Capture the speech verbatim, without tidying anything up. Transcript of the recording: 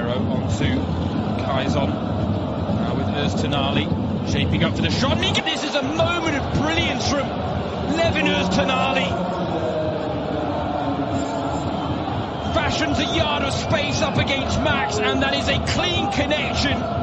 Romero onto Kaizon. Now with Oztunali shaping up for the shot. This is a moment of brilliance from Levin Oztunali. Fashions a yard of space up against Max, and that is a clean connection.